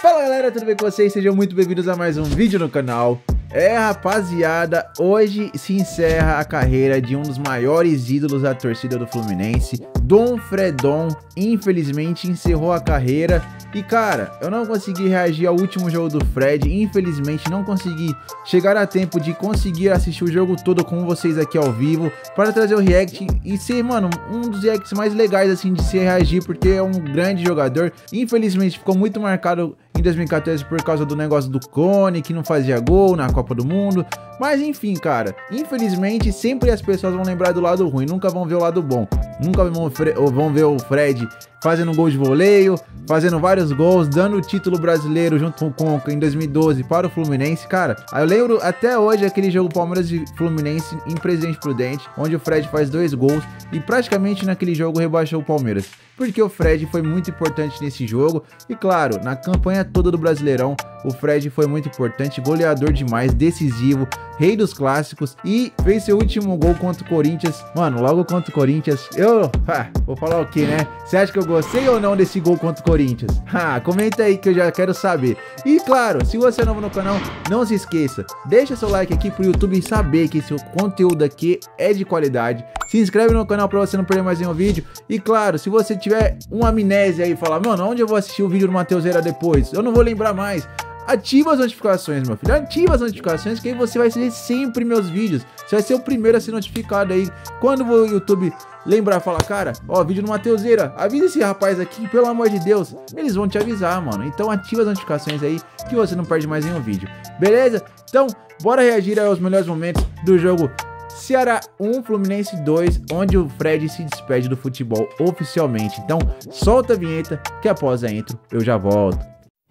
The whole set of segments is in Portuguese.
Fala galera, tudo bem com vocês? Sejam muito bem-vindos a mais um vídeo no canal. Rapaziada, hoje se encerra a carreira de um dos maiores ídolos da torcida do Fluminense. Dom Fredon, infelizmente, encerrou a carreira. E cara, eu não consegui reagir ao último jogo do Fred, infelizmente não consegui chegar a tempo de conseguir assistir o jogo todo com vocês aqui ao vivo, para trazer o react e ser, mano, um dos reacts mais legais assim de se reagir, porque é um grande jogador. Infelizmente ficou muito marcado em 2014 por causa do negócio do Cone, que não fazia gol na Copa do Mundo. Mas enfim, cara, infelizmente sempre as pessoas vão lembrar do lado ruim, nunca vão ver o lado bom. Nunca vão ver o Fred fazendo gol de voleio, fazendo vários gols, dando o título brasileiro junto com o Conca em 2012 para o Fluminense. Cara, eu lembro até hoje aquele jogo Palmeiras e Fluminense em Presidente Prudente, onde o Fred faz 2 gols e praticamente naquele jogo rebaixou o Palmeiras, porque o Fred foi muito importante nesse jogo. E claro, na campanha toda do Brasileirão, o Fred foi muito importante, goleador demais, decisivo, rei dos clássicos, e fez seu último gol contra o Corinthians. Mano, logo contra o Corinthians, vou falar o que, né? Você acha que eu gostei ou não desse gol contra o Corinthians? Comenta aí que eu já quero saber. E claro, se você é novo no canal, não se esqueça, deixa seu like aqui pro YouTube saber que esse conteúdo aqui é de qualidade. Se inscreve no canal pra você não perder mais nenhum vídeo. E claro, se você tiver uma amnésia aí e falar, mano, onde eu vou assistir o vídeo do Matheuseira depois? Eu não vou lembrar mais. Ativa as notificações, meu filho. Ativa as notificações que aí você vai ver sempre meus vídeos. Você vai ser o primeiro a ser notificado aí. Quando o YouTube lembrar, falar, cara, ó, vídeo do Matheuseira, avisa esse rapaz aqui, pelo amor de Deus. Eles vão te avisar, mano. Então ativa as notificações aí que você não perde mais nenhum vídeo. Beleza? Então, bora reagir aos melhores momentos do jogo Ceará 1, Fluminense 2, onde o Fred se despede do futebol oficialmente. Então, solta a vinheta que após a intro eu já volto.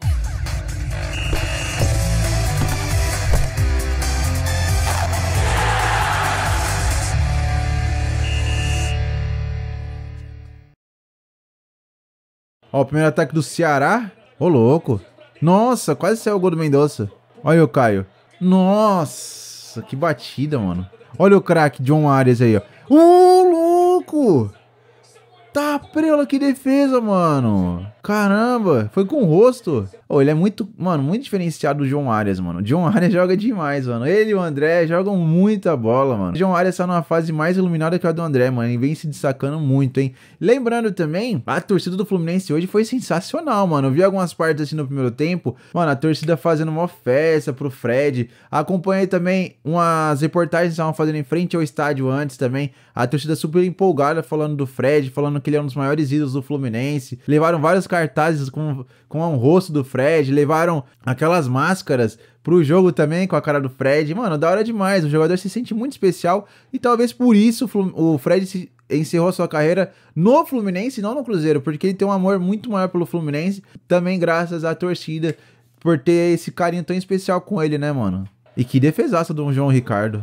Ó, o primeiro ataque do Ceará. Ô, louco. Nossa, quase saiu o gol do Mendonça. Olha o Caio. Nossa, que batida, mano. Olha o craque John Arias aí, ó. Ô, louco. Tá, prela, que defesa, mano. Caramba, foi com o rosto. Oh, ele é muito, mano, muito diferenciado do John Arias, mano. O John Arias joga demais, mano. Ele e o André jogam muita bola, mano. O John Arias tá numa fase mais iluminada que a do André, mano. E vem se destacando muito, hein. Lembrando também, a torcida do Fluminense hoje foi sensacional, mano. Eu vi algumas partes assim no primeiro tempo. Mano, a torcida fazendo uma festa pro Fred. Acompanhei também umas reportagens que estavam fazendo em frente ao estádio antes também. A torcida super empolgada falando do Fred, falando que ele é um dos maiores ídolos do Fluminense. Levaram vários cartazes com o rosto do Fred, levaram aquelas máscaras pro jogo também com a cara do Fred. Mano, da hora demais, o jogador se sente muito especial e talvez por isso o Fred encerrou sua carreira no Fluminense, não no Cruzeiro, porque ele tem um amor muito maior pelo Fluminense, também graças à torcida por ter esse carinho tão especial com ele, né, mano? E que defesaça do João Ricardo.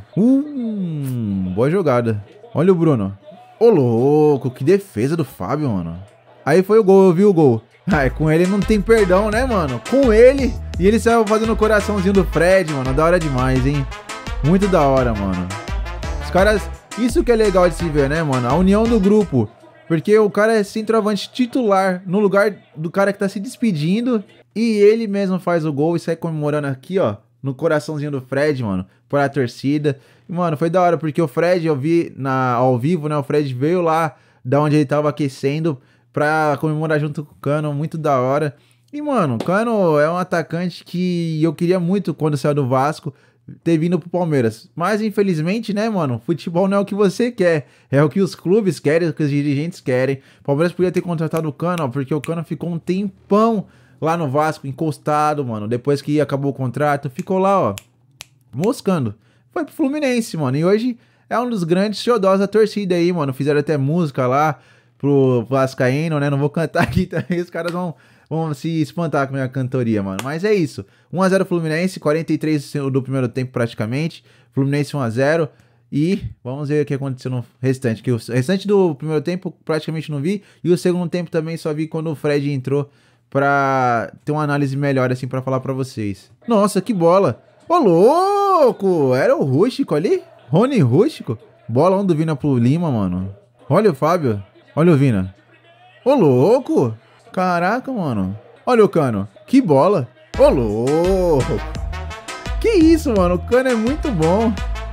Boa jogada. Olha o Bruno. Ô, louco, que defesa do Fábio, mano. Aí foi o gol, eu vi o gol. Com ele não tem perdão, né, mano? Com ele. E ele saiu fazendo o coraçãozinho do Fred, mano. Da hora demais, hein? Muito da hora, mano. Os caras... Isso que é legal de se ver, né, mano? A união do grupo. Porque o cara é centroavante titular no lugar do cara que tá se despedindo. E ele mesmo faz o gol e sai comemorando aqui, ó. No coraçãozinho do Fred, mano. Por a torcida. E, mano, foi da hora. Porque o Fred, eu vi ao vivo, né? O Fred veio lá da onde ele tava aquecendo pra comemorar junto com o Cano, muito da hora. E, mano, o Cano é um atacante que eu queria muito quando saiu do Vasco ter vindo pro Palmeiras. Mas, infelizmente, né, mano, futebol não é o que você quer. É o que os clubes querem, o que os dirigentes querem. O Palmeiras podia ter contratado o Cano, ó, porque o Cano ficou um tempão lá no Vasco, encostado, mano. Depois que acabou o contrato, ficou lá, ó, moscando. Foi pro Fluminense, mano. E hoje é um dos grandes xodós da torcida aí, mano. Fizeram até música lá pro Vascaíno, né? Não vou cantar aqui também, os caras vão se espantar com a minha cantoria, mano. Mas é isso. 1 a 0 Fluminense, 43 do primeiro tempo praticamente. Fluminense 1 a 0. E vamos ver o que aconteceu no restante. Que o restante do primeiro tempo praticamente não vi. E o segundo tempo também só vi quando o Fred entrou pra ter uma análise melhor assim pra falar pra vocês. Nossa, que bola! Ô, louco! Era o Rústico ali? Rony Rústico? Bola do Vina pro Lima, mano. Olha o Fábio. Olha o Vina. Ô, louco! Caraca, mano. Olha o Cano. Que bola. Ô, louco. Que isso, mano. O Cano é muito bom.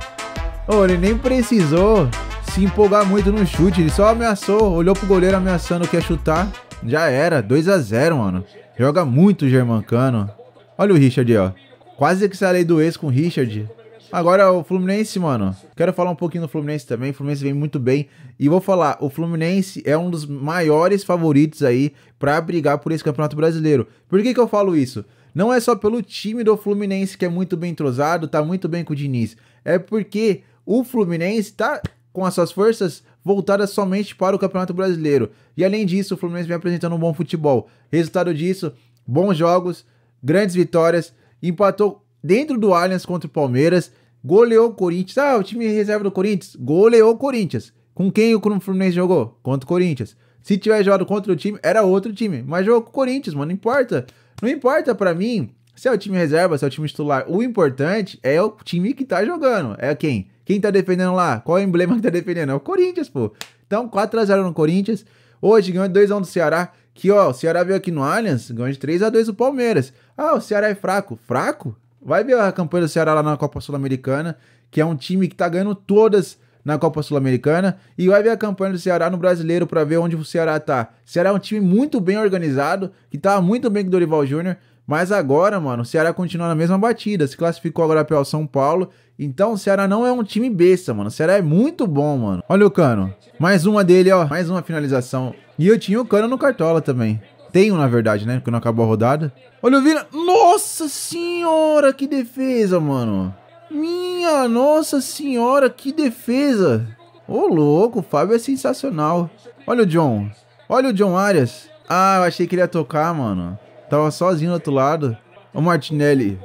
Ô, ele nem precisou se empolgar muito no chute. Ele só ameaçou. Olhou pro goleiro ameaçando que ia chutar. Já era. 2 a 0, mano. Joga muito o Germancano. Olha o Richard, ó. Quase que saí do ex com o Richard. Agora o Fluminense, mano. Quero falar um pouquinho do Fluminense também. O Fluminense vem muito bem. E vou falar, o Fluminense é um dos maiores favoritos aí pra brigar por esse Campeonato Brasileiro. Por que que eu falo isso? Não é só pelo time do Fluminense que é muito bem entrosado, tá muito bem com o Diniz. É porque o Fluminense tá com as suas forças voltadas somente para o Campeonato Brasileiro. E além disso, o Fluminense vem apresentando um bom futebol. Resultado disso, bons jogos, grandes vitórias, empatou dentro do Allianz contra o Palmeiras, goleou o Corinthians. Ah, o time reserva do Corinthians goleou o Corinthians. Com quem o Fluminense jogou? Contra o Corinthians. Se tiver jogado contra o time, era outro time. Mas jogou com o Corinthians, mano, não importa. Não importa pra mim se é o time reserva, se é o time titular. O importante é o time que tá jogando. É quem? Quem tá defendendo lá? Qual é o emblema que tá defendendo? É o Corinthians, pô. Então, 4 a 0 no Corinthians. Hoje ganhou 2 a 1 do Ceará. Que, ó, o Ceará veio aqui no Allianz, ganhou de 3 a 2 do Palmeiras. Ah, o Ceará é fraco. Fraco? Vai ver a campanha do Ceará lá na Copa Sul-Americana, que é um time que tá ganhando todas na Copa Sul-Americana, e vai ver a campanha do Ceará no Brasileiro pra ver onde o Ceará tá. O Ceará é um time muito bem organizado, que tava muito bem com o Dorival Júnior, mas agora, mano, o Ceará continua na mesma batida, se classificou agora pelo São Paulo, então o Ceará não é um time besta, mano, o Ceará é muito bom, mano. Olha o Cano, mais uma dele, ó, mais uma finalização, e eu tinha o Cano no Cartola também. Tenho, na verdade, né, porque não acabou a rodada. Olha o Vina, nossa senhora, que defesa, mano. Minha nossa senhora, que defesa. Ô, louco, o Fábio é sensacional. Olha o John. Olha o John Arias. Ah, eu achei que ele ia tocar, mano. Tava sozinho do outro lado. O Martinelli.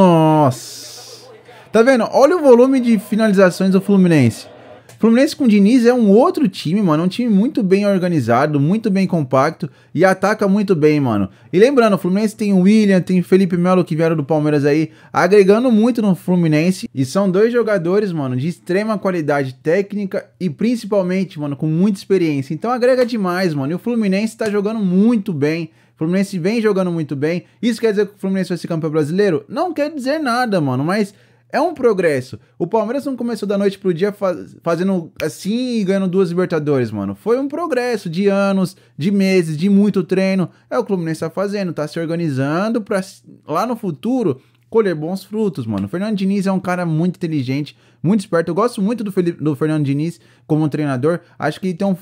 Nossa. Tá vendo? Olha o volume de finalizações do Fluminense. Fluminense com o Diniz é um outro time, mano. É um time muito bem organizado, muito bem compacto e ataca muito bem, mano. E lembrando, o Fluminense tem o William, tem o Felipe Melo que vieram do Palmeiras aí, agregando muito no Fluminense. E são 2 jogadores, mano, de extrema qualidade técnica e principalmente, mano, com muita experiência. Então agrega demais, mano. E o Fluminense tá jogando muito bem. O Fluminense vem jogando muito bem. Isso quer dizer que o Fluminense vai ser campeão brasileiro? Não quer dizer nada, mano, mas é um progresso. O Palmeiras não começou da noite pro dia fazendo assim e ganhando 2 Libertadores, mano. Foi um progresso de anos, de meses, de muito treino. É o que o Fluminense tá fazendo, tá se organizando pra lá no futuro colher bons frutos, mano. O Fernando Diniz é um cara muito inteligente, muito esperto. Eu gosto muito do Fernando Diniz como treinador. Acho que ele tem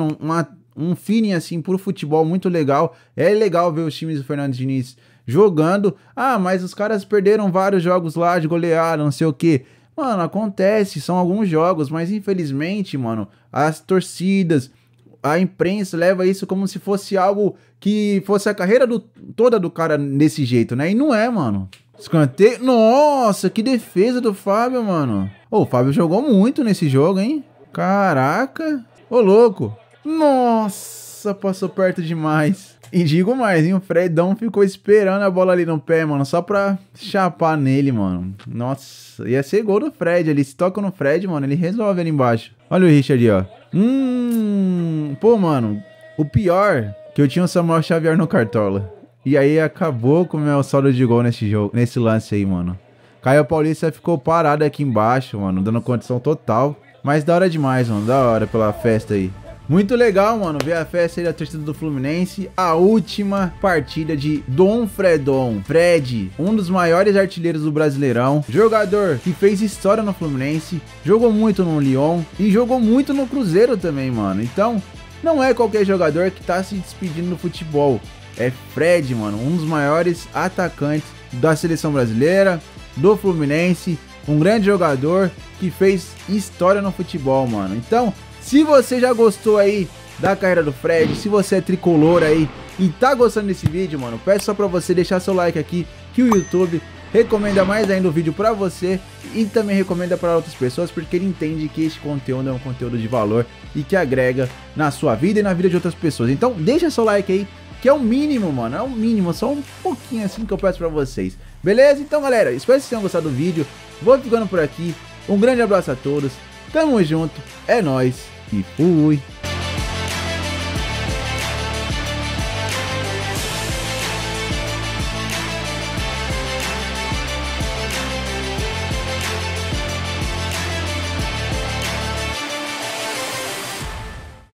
um feeling assim pro futebol muito legal. É legal ver os times do Fernando Diniz jogando. Ah, mas os caras perderam vários jogos lá de goleada, não sei o que. Mano, acontece, são alguns jogos, mas infelizmente, mano, as torcidas, a imprensa leva isso como se fosse algo que fosse a carreira toda do cara desse jeito, né? E não é, mano. Escanteio. Nossa, que defesa do Fábio, mano. Ô, o Fábio jogou muito nesse jogo, hein? Caraca. Ô, louco. Nossa, passou perto demais. E digo mais, hein? O Fredão ficou esperando a bola ali no pé, mano, só pra chapar nele, mano. Nossa, ia ser gol do Fred ali. Se toca no Fred, mano, ele resolve ali embaixo. Olha o Richard, ó. Pô, mano, o pior que eu tinha o Samuel Xavier no Cartola. E aí acabou com o meu saldo de gol nesse lance aí, mano. Caio Paulista ficou parado aqui embaixo, mano, dando condição total. Mas da hora demais, mano, da hora pela festa aí. Muito legal, mano, ver a festa aí da torcida do Fluminense. A última partida de Dom Fredon. Fred, um dos maiores artilheiros do Brasileirão. Jogador que fez história no Fluminense. Jogou muito no Lyon e jogou muito no Cruzeiro também, mano. Então, não é qualquer jogador que tá se despedindo do futebol. É Fred, mano, um dos maiores atacantes da seleção brasileira, do Fluminense. Um grande jogador que fez história no futebol, mano. Então, se você já gostou aí da carreira do Fred, se você é tricolor aí e tá gostando desse vídeo, mano, peço só pra você deixar seu like aqui, que o YouTube recomenda mais ainda o vídeo pra você e também recomenda para outras pessoas, porque ele entende que este conteúdo é um conteúdo de valor e que agrega na sua vida e na vida de outras pessoas. Então deixa seu like aí, que é o mínimo, mano, é o mínimo, só um pouquinho assim que eu peço pra vocês. Beleza? Então, galera, espero que vocês tenham gostado do vídeo, vou ficando por aqui, um grande abraço a todos, tamo junto, é nóis. E fui.